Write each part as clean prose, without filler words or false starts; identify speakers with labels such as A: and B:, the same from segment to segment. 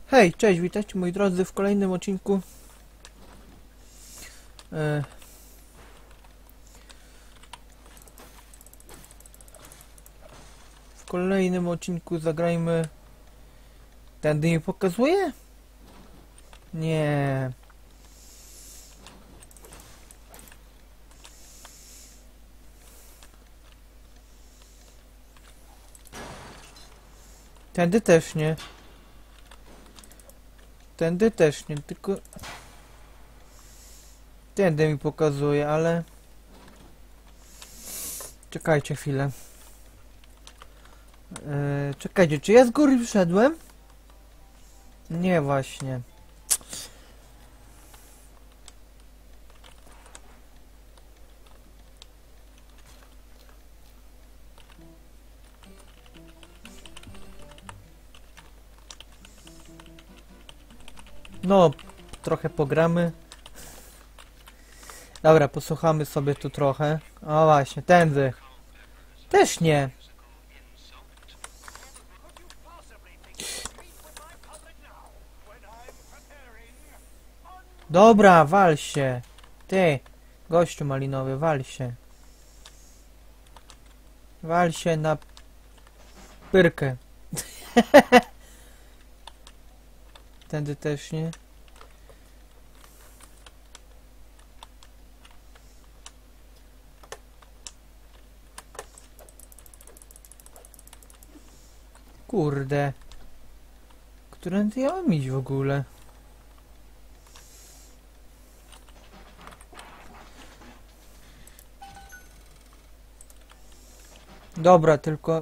A: Hej, cześć, witajcie moi drodzy w kolejnym odcinku. W kolejnym odcinku zagrajmy... Tędy mi pokazuje? Nie. Tędy też nie. Tędy też nie, tylko... Tędy mi pokazuje, ale... Czekajcie chwilę. Czekajcie, czy ja z góry wszedłem? Nie, właśnie. No, trochę pogramy. Dobra, posłuchamy sobie tu trochę. O właśnie, tędy. Też nie. Dobra, wal się. Ty, gościu malinowy, wal się. Wal się na pyrkę. Tędy też nie. Kurde. Którędy ja mam iść w ogóle? Dobra, tylko...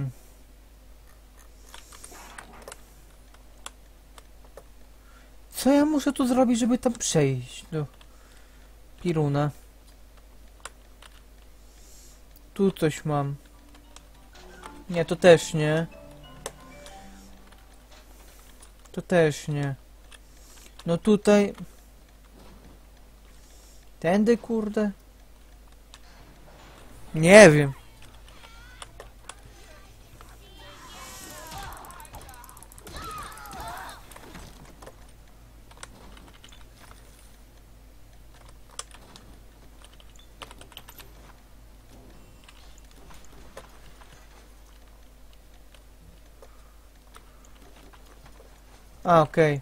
A: Co ja muszę tu zrobić, żeby tam przejść? Do Piruna. Tu coś mam. Nie, to też nie. To też nie. No tutaj... Tędy, kurde? Nie wiem. A, okej.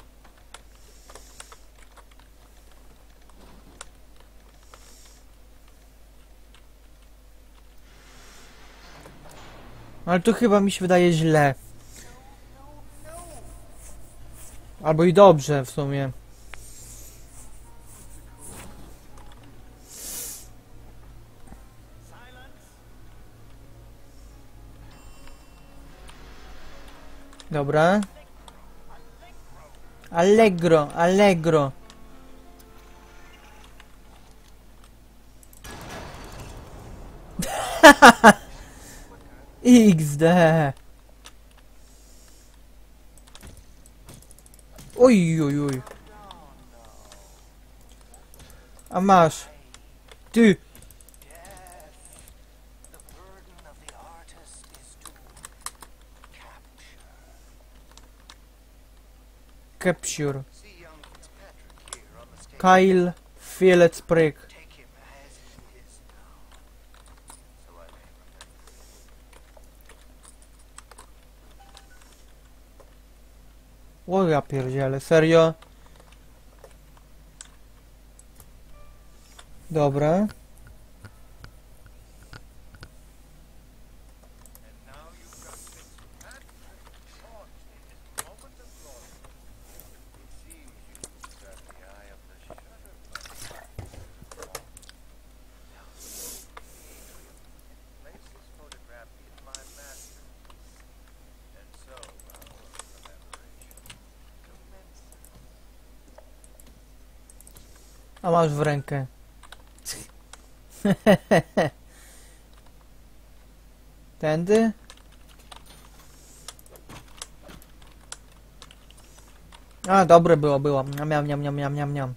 A: Ale to chyba mi się wydaje źle. Albo i dobrze w sumie. Dobra. Allegro, allegro. XD. Oj, oj, oj. A masz. Ty. Capture. Kyle Fillet Sprig. O ja pierdziele, serio? Dobra. A masz w rękę. Tędy? A, dobre było. Miam, miam, miam, miam, miam, miam.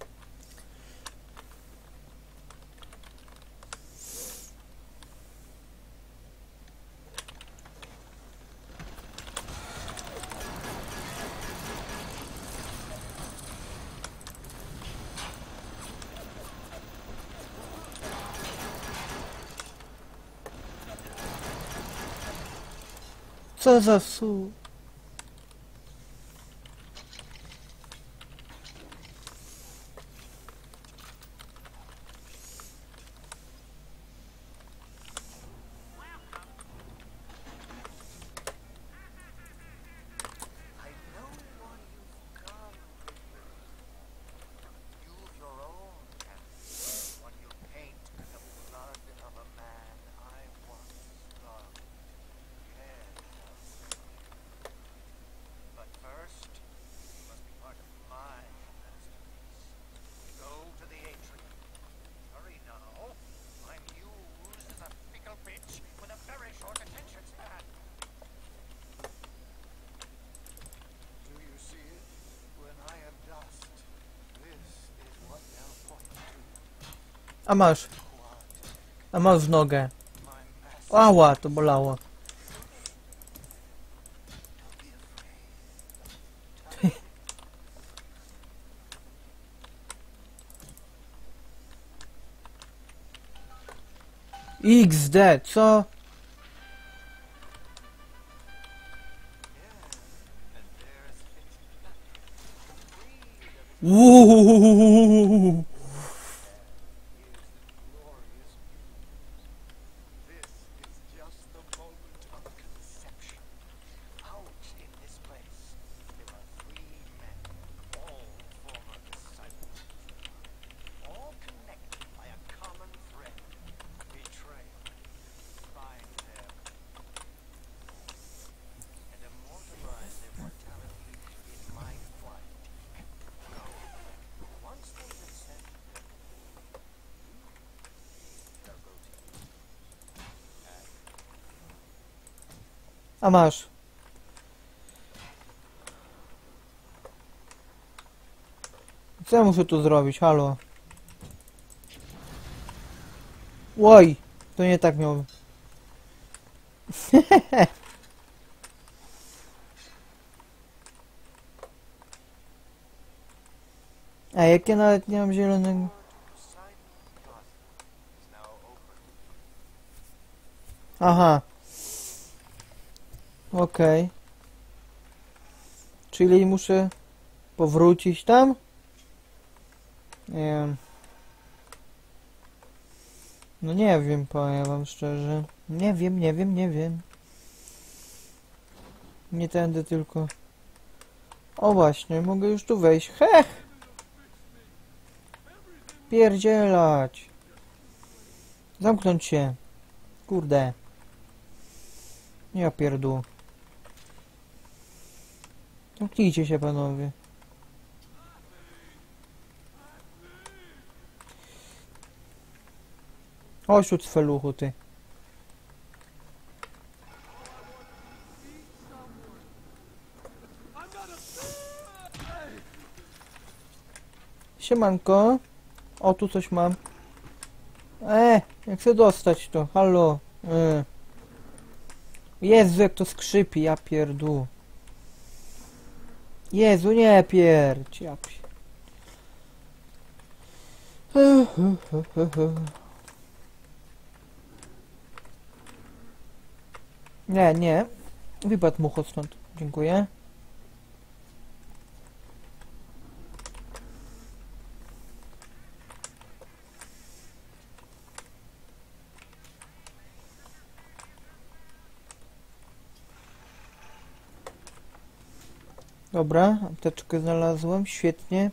A: Co za su...
B: I know why you've come. Use your own canvas when you paint the blood of a man I once loved. Yes. But first, you must be part of my masterpiece. Go to the atrium. Hurry now. I'm used as a fickle bitch with a very short attention span. Do you see it? When I am dust, this is what they'll point to.
A: A masz.
B: Quad,
A: A masz w nogę.
B: my master.
A: Ała, to bolało.
B: Don't be afraid.
A: XD, co?
B: And there's Fitzpatrick.
A: Uuuu.
B: Here's the glorious news. This is just the moment of conception. Out in this place, there are 3 men, all former disciples of mine, all connected by a common thread, betrayal. Find them and immortalize their mortality in my flight. Go. Once they've been sent there, they'll go to you.
A: A masz. Co ja muszę tu zrobić? Halo. Oj, to nie tak miał. A jak ja nawet nie mam zielonego.
B: Poseidon Plaza is now open.
A: Aha. Okej. Czyli muszę powrócić tam? Nie wiem. No nie wiem, powiem wam szczerze. Nie wiem, nie wiem, nie wiem. Nie tędy tylko. O właśnie, mogę już tu wejść. Hech! Pierdzielać! Zamknąć się. Kurde. Ja pierdół. Zamknijcie się, panowie. Chodź tu, cfeluchu, ty. Siemanko. O, tu coś mam. Jak chcę dostać to? Halo. Jezu, jak to skrzypi, ja pierdół. Jezu, nie pierdź, ja Nie, nie. Wypadł mucho stąd. Dziękuję. Dobra, apteczkę znalazłem, świetnie.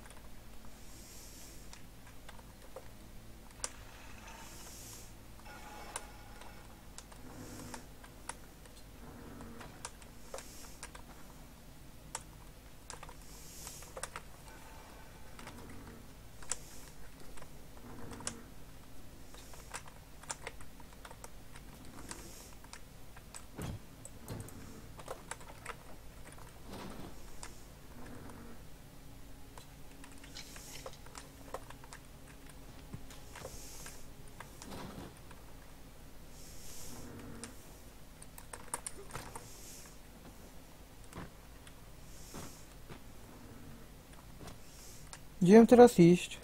A: Gdzie mam teraz iść?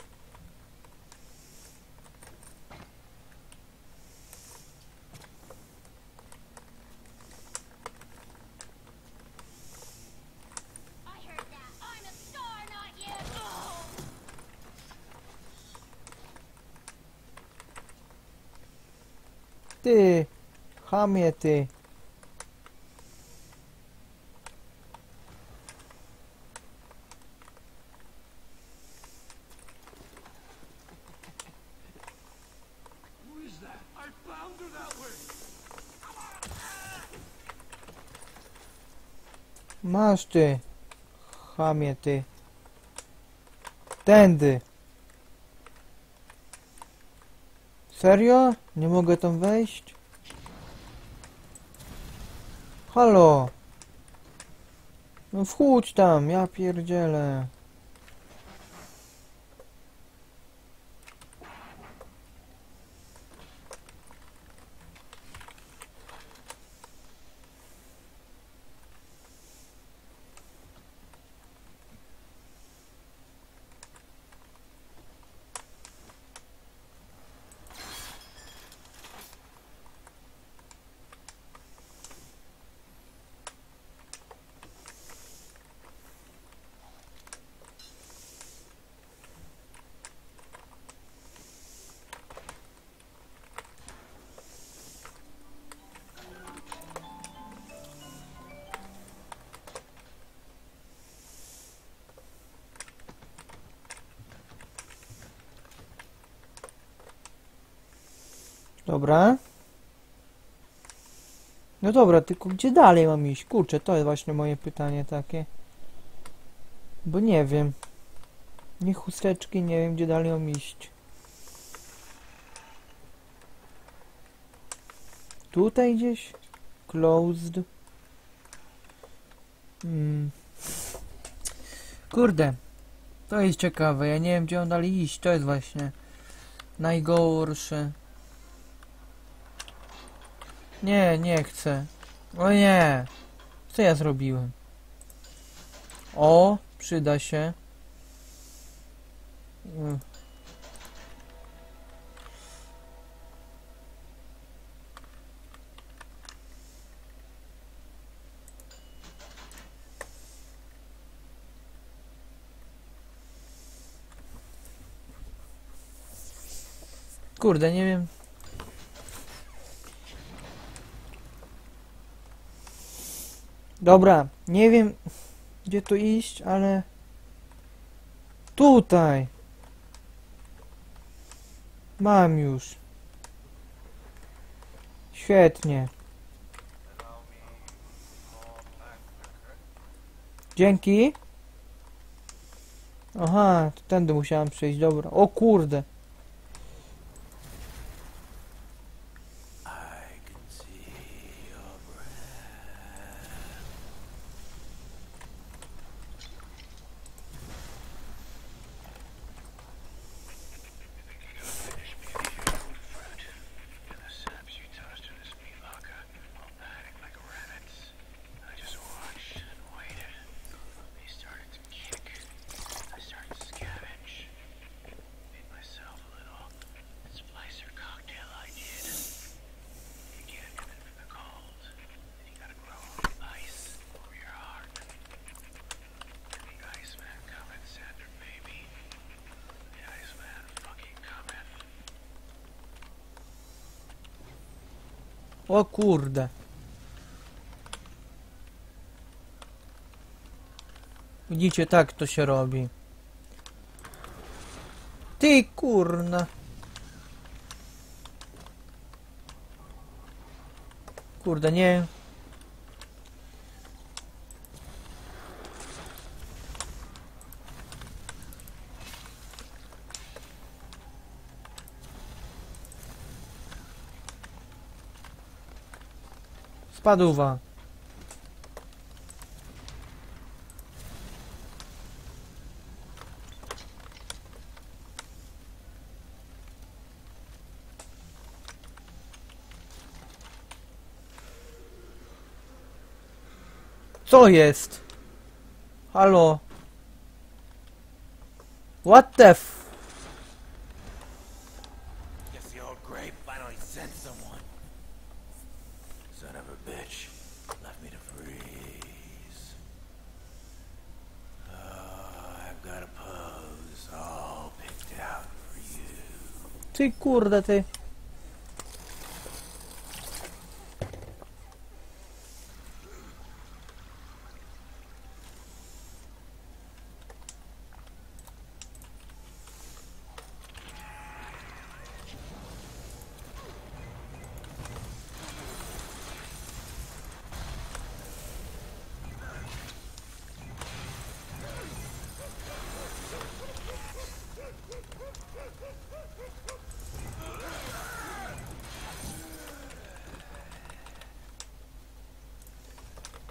A: Ty! Chamie ty!
B: Who is that? I found her that way.
A: Masz ty! Chamie ty! Tędy! Serio? Nie mogę tam wejść? Halo! No wchódź tam, ja pierdzielę. Dobra. No dobra, tylko gdzie dalej mam iść? Kurczę, to jest właśnie moje pytanie takie. Bo nie wiem. Nie chusteczki, nie wiem gdzie dalej mam iść. Tutaj gdzieś? Closed. Kurde. To jest ciekawe, ja nie wiem gdzie on dalej iść. To jest właśnie najgorsze. Nie, nie chcę. O nie. Co ja zrobiłem? O, przyda się. Kurde, nie wiem. Dobra, nie wiem gdzie tu iść, ale tutaj mam już. Świetnie. Dzięki. Aha, to tędy musiałem przejść, dobra. O kurde. O kurde. Widzicie, tak to się robi. Ty kurna. Kurde, nie. Spadła. Co jest? Halo? What the f...
B: Guess the old grape finally sent someone. Son of a bitch. Left me to freeze. Oh, I've got a pose all picked out for you.
A: Ty kurde, ty.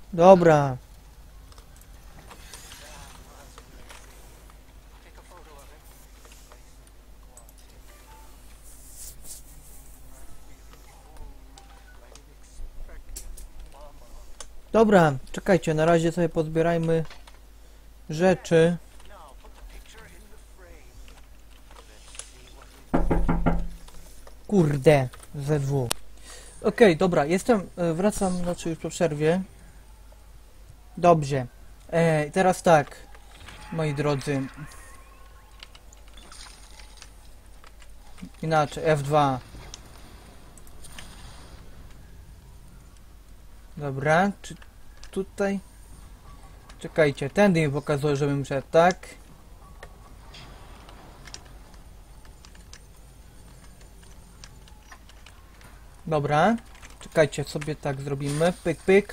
A: Dobra.
B: Take a photo of him.
A: Dobra, czekajcie, na razie sobie pozbierajmy rzeczy.
B: Now put the picture in the frame. Let's see what we
A: Kurde, ZW. Okej, dobra, wracam, znaczy już po przerwie. Dobrze. Teraz tak, moi drodzy. Inaczej, F2. Dobra, czy tutaj? Czekajcie, tędy mi pokazuje, żebym szedł, tak? Dobra, czekajcie, sobie tak zrobimy, pyk, pyk.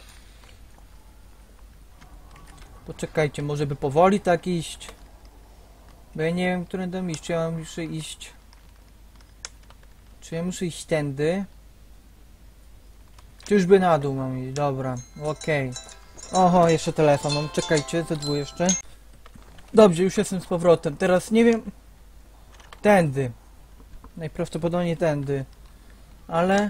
A: Poczekajcie, może by powoli tak iść. Bo ja nie wiem, którędy iść, czy ja muszę iść... Czy ja muszę iść tędy? Czy już by na dół mam iść? Dobra, okej. Oho, jeszcze telefon mam, czekajcie, Z2 jeszcze. Dobrze, już jestem z powrotem, teraz nie wiem... Tędy. Najprawdopodobniej tędy. Ale...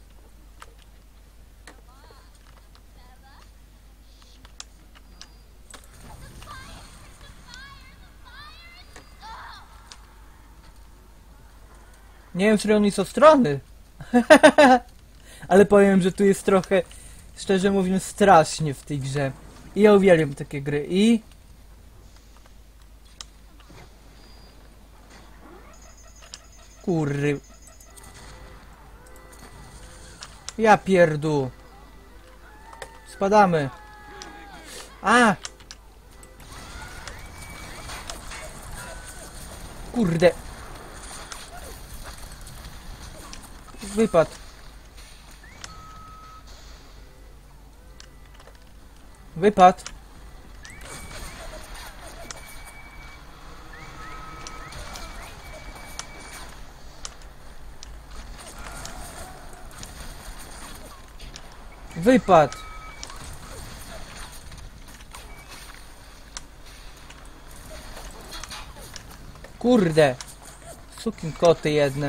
A: Nie wiem, czy on jest od strony. Ale powiem, że tu jest trochę, szczerze mówiąc, strasznie w tej grze. I ja uwielbiam takie gry. I... Kurry... Ja pierdu. Spadamy. A! Kurde. Wypadł. Wypadł. Wypadł. Kurde. Sukin koty jedne.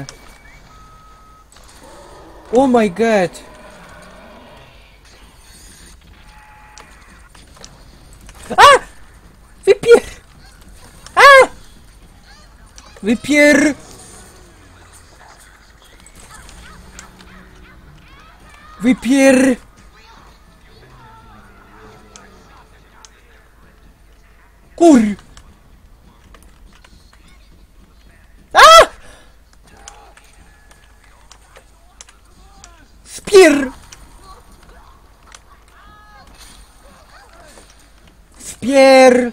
A: Oh my god. A! Wypier... A! Wypier... Wypier... Kur... A! Spier... Spier...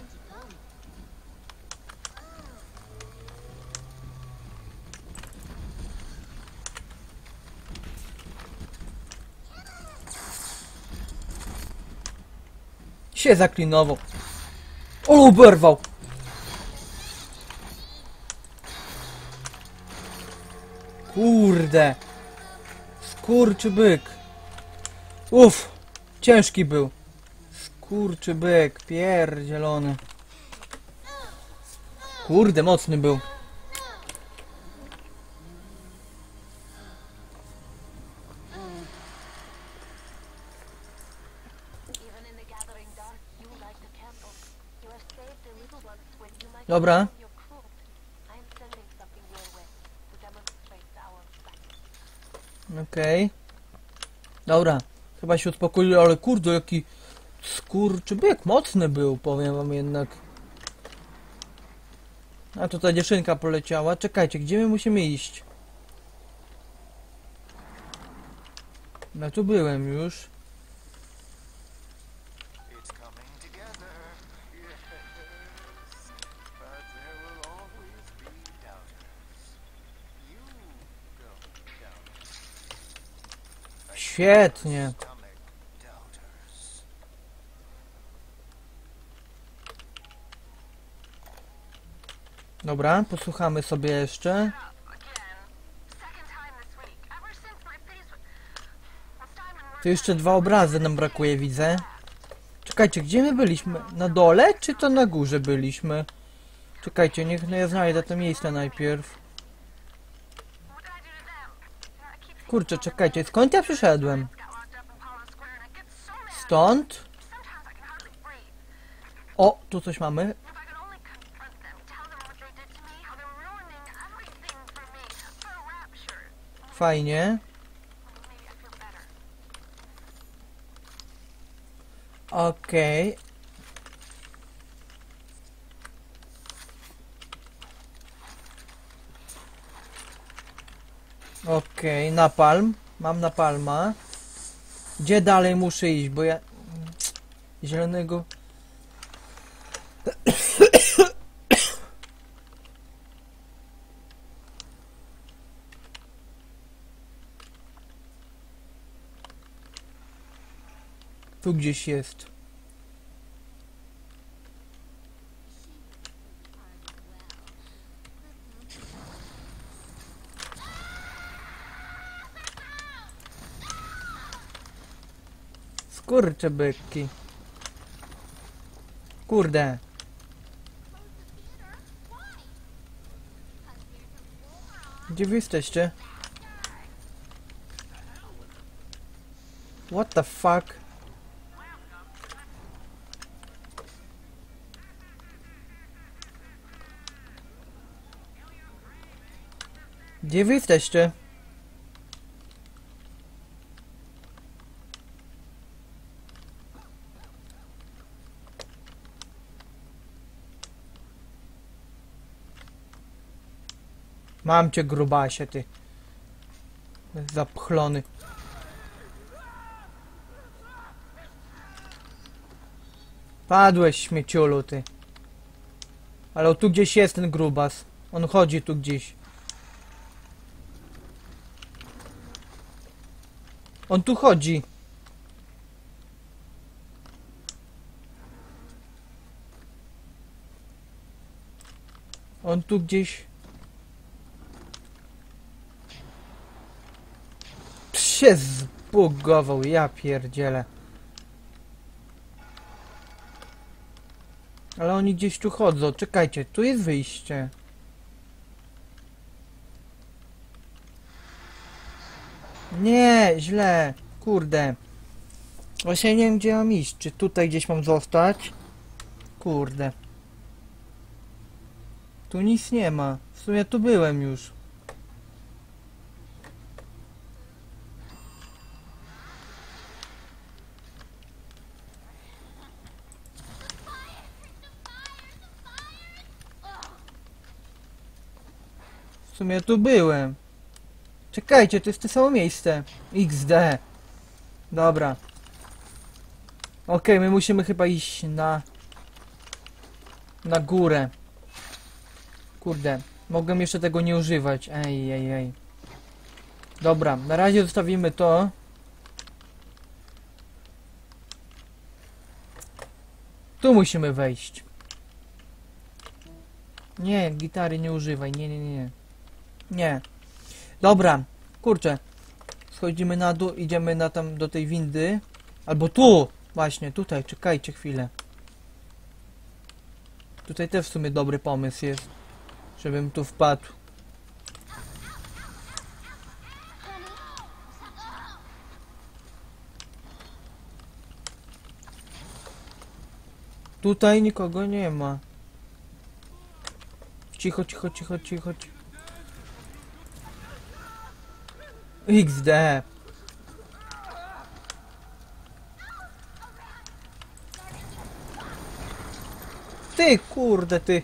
A: Się zaklinował. O, oberwał. Kurde. Skurczy byk. Uff. Ciężki był. Skurczy byk. Pierdzielony. Kurde, mocny był.
C: Even in the gathering dark, you light the candle. You have saved the little ones when you might
A: Dobra.
C: have your crew. I am sending something your way to demonstrate our respect.
A: Okej. Dobra. Chyba się uspokoił, ale kurde, jaki skurczybyk. Mocny był, powiem wam jednak. A tutaj dziewczynka poleciała. Czekajcie, gdzie my musimy iść? No tu byłem już.
B: It's coming together. Yes. But there will always be doubters. You don't doubt.
A: Świetnie.
B: Stomach doubters.
A: Dobra, posłuchamy sobie jeszcze.
C: Again. Second time this week. Ever since my face was... Last time in
A: Tu jeszcze 2 obrazy nam brakuje, widzę. Czekajcie, gdzie my byliśmy? Na dole, czy to na górze byliśmy? Czekajcie, niech no ja znajdę to miejsce najpierw. Kurczę, czekajcie, skąd ja przyszedłem? Stąd? O, tu coś mamy. Fajnie. Okej. Okej, napalm. Mam napalma. Gdzie dalej muszę iść, bo ja... Zielonego... Tu gdzieś jest. Skurcze byki. Kurde. Gdzie wy jesteście? What the fuck? Gdzie wy jesteście? Mam cię, grubasie, ty. Zapchlony. Padłeś, śmieciulu, ty. Ale tu gdzieś jest ten grubas. On chodzi tu gdzieś. On tu chodzi. On tu gdzieś... się zbugował, ja pierdzielę. Ale oni gdzieś tu chodzą. Czekajcie, tu jest wyjście. Nie, źle. Kurde. Właśnie nie wiem, gdzie mam iść. Czy tutaj gdzieś mam zostać? Kurde. Tu nic nie ma. W sumie tu byłem już. W sumie tu byłem. Czekajcie, to jest to samo miejsce. XD. Dobra. Okej, my musimy chyba iść na górę. Kurde. Mogłem jeszcze tego nie używać. Ej. Dobra, na razie zostawimy to. Tu musimy wejść. Nie, gitary nie używaj. Nie. Nie. Dobra, kurczę. Schodzimy na dół, idziemy na tam do tej windy. Albo tu! Właśnie, tutaj, czekajcie chwilę. Tutaj też w sumie dobry pomysł jest. Żebym tu wpadł. Tutaj nikogo nie ma. Cicho. XD. Ty, kurde, ty.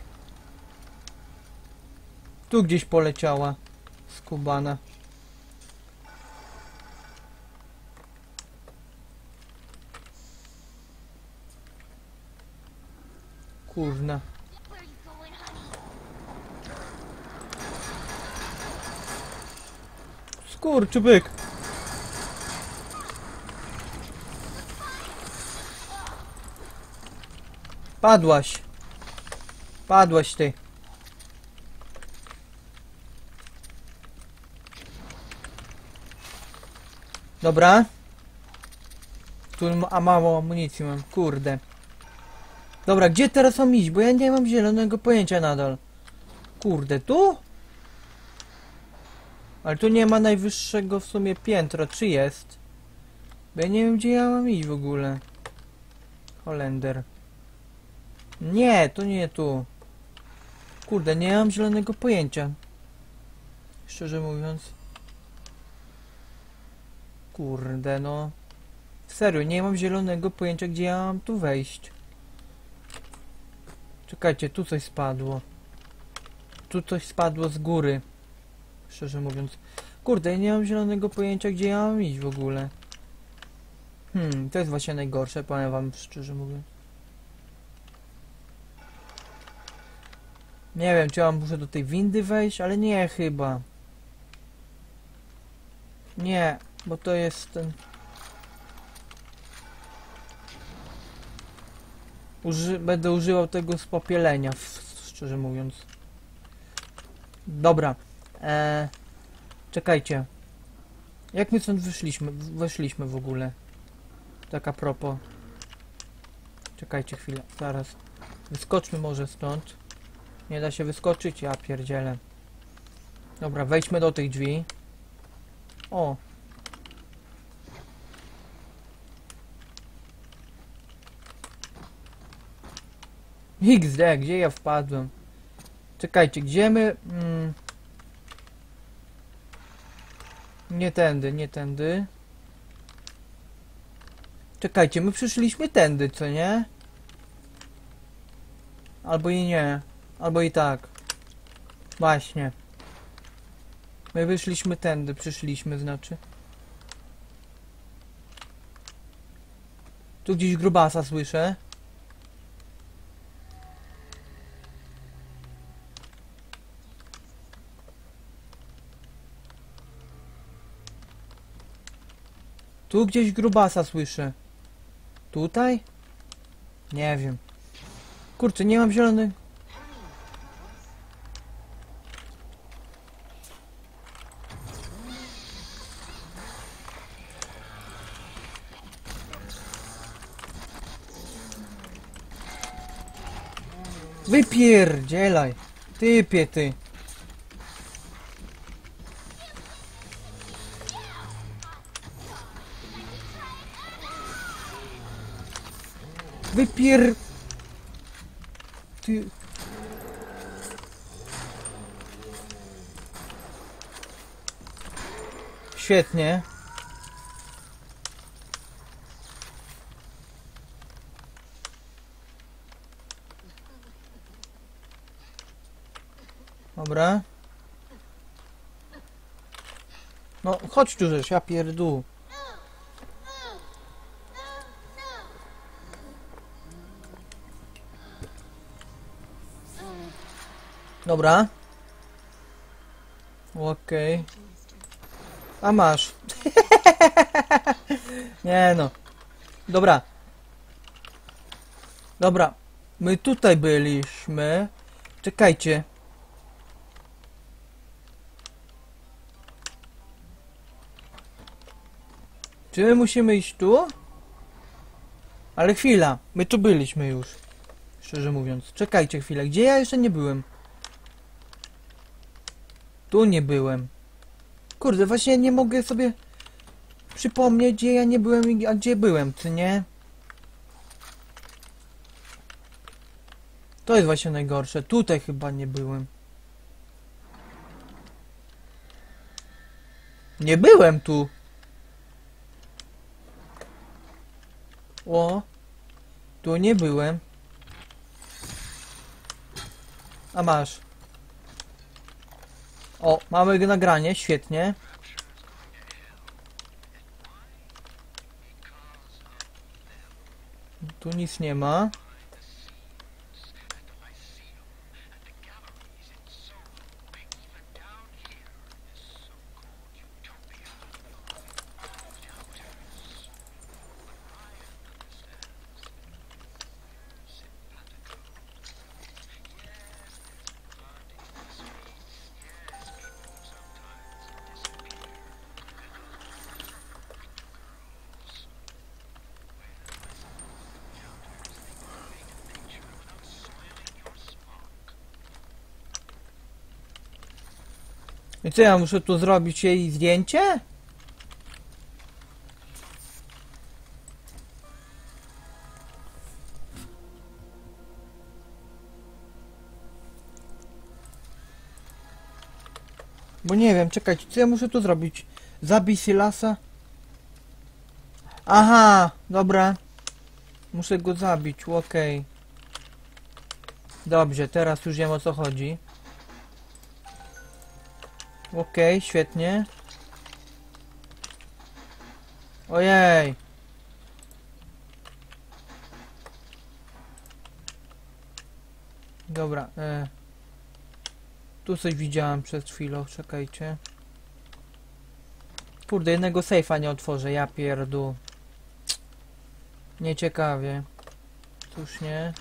A: Tu gdzieś poleciała. Skubana. Kurna. Skurczybyk. Padłaś. Padłaś ty. Dobra. A mało amunicji mam, kurde. Dobra, gdzie teraz mam iść? Bo ja nie mam zielonego pojęcia nadal. Kurde, tu? Ale tu nie ma najwyższego w sumie piętra, czy jest? Bo ja nie wiem, gdzie ja mam iść w ogóle. Holender. Nie, to nie tu. Kurde, nie mam zielonego pojęcia. Szczerze mówiąc. Kurde, no. Serio, nie mam zielonego pojęcia, gdzie ja mam tu wejść. Czekajcie, tu coś spadło. Tu coś spadło z góry. Szczerze mówiąc. Kurde, nie mam zielonego pojęcia, gdzie ja mam iść w ogóle. To jest właśnie najgorsze, powiem wam szczerze mówiąc. Nie wiem, czy ja muszę do tej windy wejść, ale nie chyba. Nie, bo to jest ten... Będę używał tego spopielenia, szczerze mówiąc. Dobra. Czekajcie. Jak my stąd weszliśmy w ogóle? Tak a propos. Czekajcie chwilę, zaraz. Wyskoczmy może stąd. Nie da się wyskoczyć? Ja pierdzielę. Dobra, wejdźmy do tych drzwi. O! XD, gdzie ja wpadłem? Czekajcie, gdzie my... Nie tędy, nie tędy. Czekajcie, my przyszliśmy tędy, co nie? Albo i nie. Albo i tak. Właśnie. My wyszliśmy tędy, przyszliśmy, znaczy. Tu gdzieś grubasa słyszę. Tu gdzieś grubasa słyszę. Tutaj? Nie wiem. Kurczę, nie mam zielony. Wypierdzielaj. Typie ty. Ty... Świetnie. Dobra. No, chodź tu żeś, ja pierdół. Dobra. Okej. A masz. Nie no. Dobra. Dobra. My tutaj byliśmy. Czekajcie. Czy my musimy iść tu? Ale chwila. My tu byliśmy już. Szczerze mówiąc. Czekajcie chwilę. Gdzie ja jeszcze nie byłem? Tu nie byłem. Kurde, właśnie nie mogę sobie przypomnieć, gdzie ja nie byłem, a gdzie byłem, czy nie? To jest właśnie najgorsze. Tutaj chyba nie byłem. Nie byłem tu. O. Tu nie byłem. A masz. O, mamy nagranie, świetnie. Tu nic nie ma. I co ja muszę tu zrobić jej zdjęcie? Bo nie wiem, czekajcie, co ja muszę tu zrobić? Zabij Silasa? Aha, dobra. Muszę go zabić, okej. Dobrze, teraz już wiem, o co chodzi. Okej, świetnie. Ojej. Dobra, tu coś widziałem przed chwilą, czekajcie. Kurde, jednego sejfa nie otworzę, ja pierdu. Nieciekawie. Cóż nie.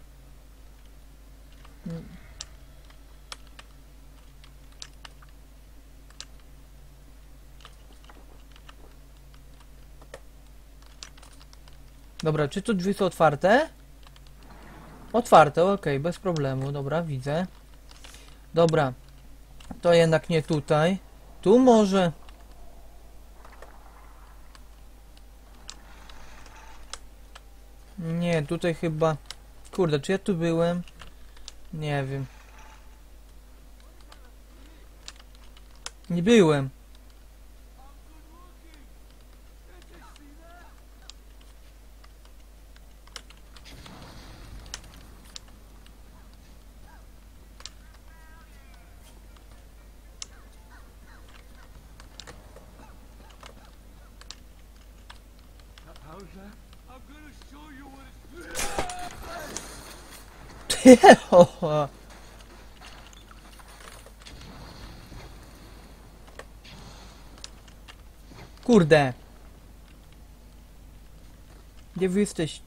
A: Dobra, czy tu drzwi są otwarte? Otwarte, okej, bez problemu, dobra, widzę. Dobra, to jednak nie tutaj. Tu może. Nie, tutaj chyba. Kurde, czy ja tu byłem? Nie wiem. Nie byłem.
B: How's that? I'm gonna show you what it's.
A: Kurde. Gdzie wy jesteś?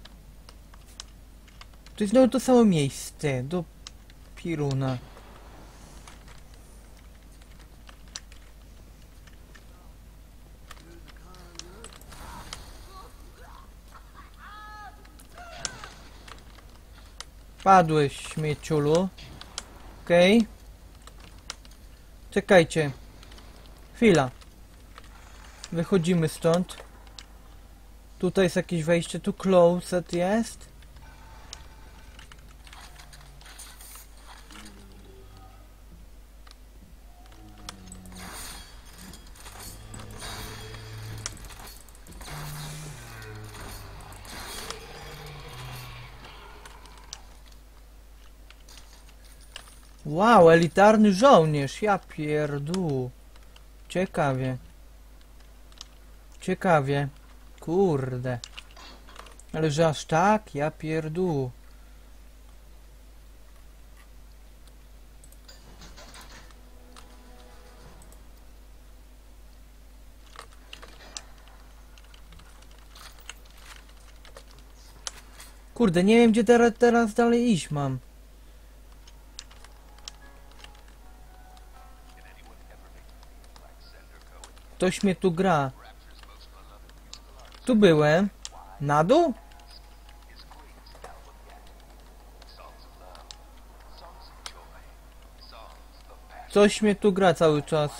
A: To jest znowu to samo miejsce. Do piruna. Padłeś, śmieciulu. Okej. Czekajcie. Chwila. Wychodzimy stąd. Tutaj jest jakieś wejście. Tu closet jest. Wow, elitarny żołnierz. Ja pierdół. Ciekawie. Ciekawie. Kurde. Ale że aż tak? Ja pierdół. Kurde, nie wiem gdzie teraz dalej iść mam. Ktoś mnie tu gra. Tu byłem. Na dół? Coś mnie tu gra cały czas.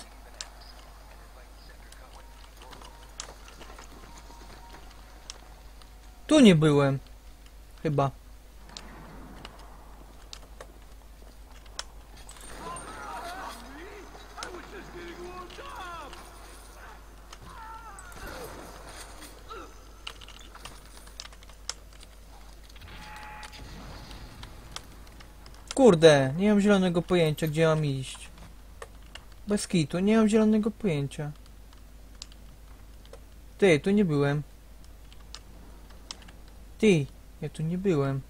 A: Tu nie byłem. Chyba. Kurde, nie mam zielonego pojęcia, gdzie mam iść. Bez kitu, nie mam zielonego pojęcia. Ty, tu nie byłem. Ty, ja tu nie byłem.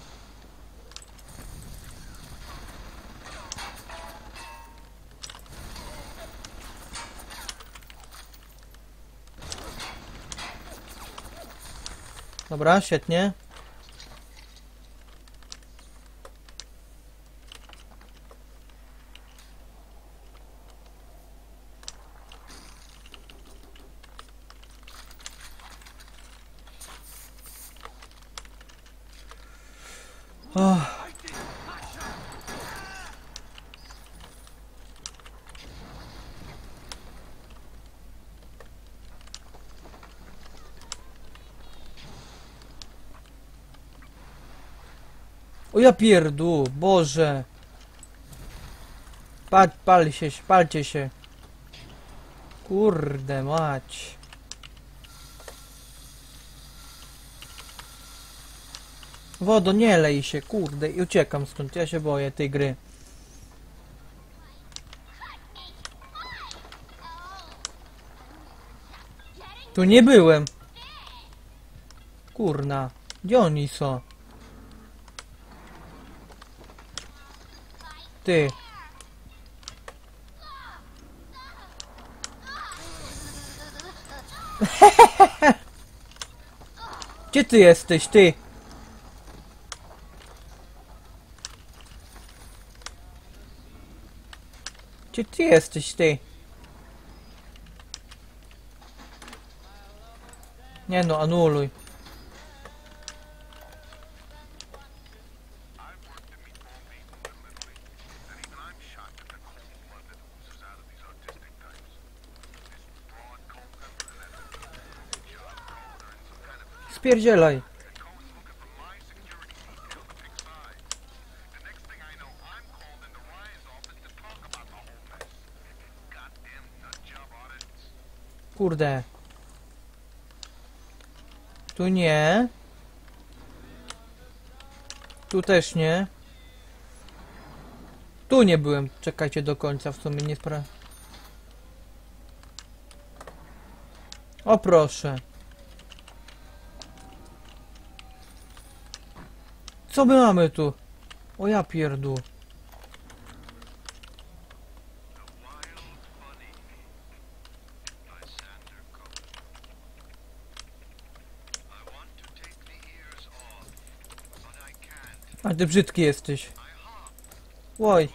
A: Dobra, świetnie. O ja pierdu, Boże. Palcie się. Kurde mać. Wodo, nie lej się, kurde, i uciekam stąd, ja się boję tej gry. Tu nie byłem. Kurna, gdzie oni są? Ty. Gdzie ty jesteś, ty? Gdzie ty jesteś, ty? Nie no, anuluj. Spierdzielaj. Kurde. Tu nie. Tu też nie. Tu nie byłem. Czekajcie do końca, w sumie nie spra... O proszę. Co my mamy tu? O ja pierdu. A ty brzydki jesteś. Oj.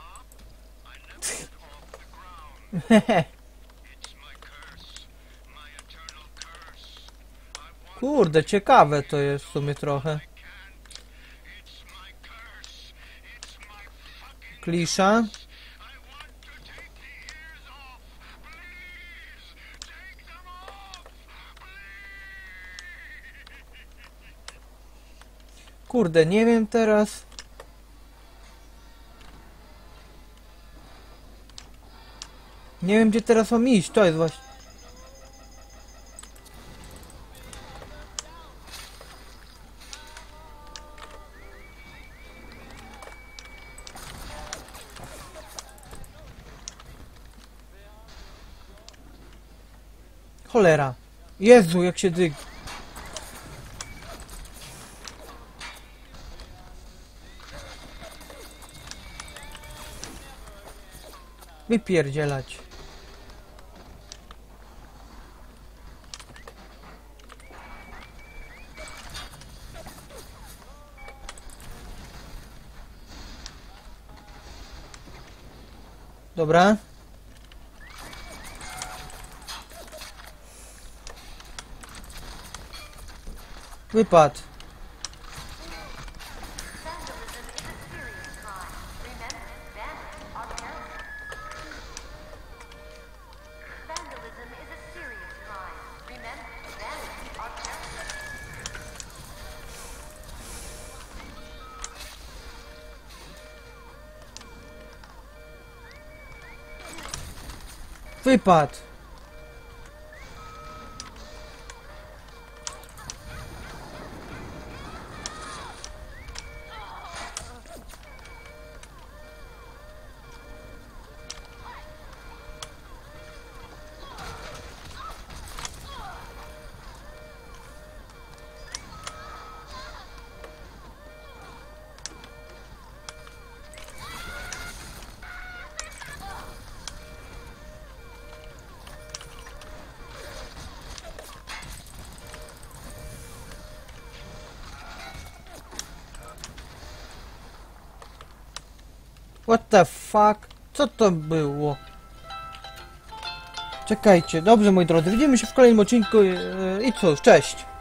A: Kurde, ciekawe to jest w sumie trochę. Klisza. Kurde, nie wiem teraz. Nie wiem, gdzie teraz mam iść, to jest właśnie... Cholera. Jezu, jak się dyg... Wypierdzielać. Dobra. Wypadł.
C: Vandalism is a serious crime. Remember, vandals are terrorists.
A: Wypadł. What the fuck? Co to było? Czekajcie, dobrze moi drodzy, widzimy się w kolejnym odcinku i cóż, cześć!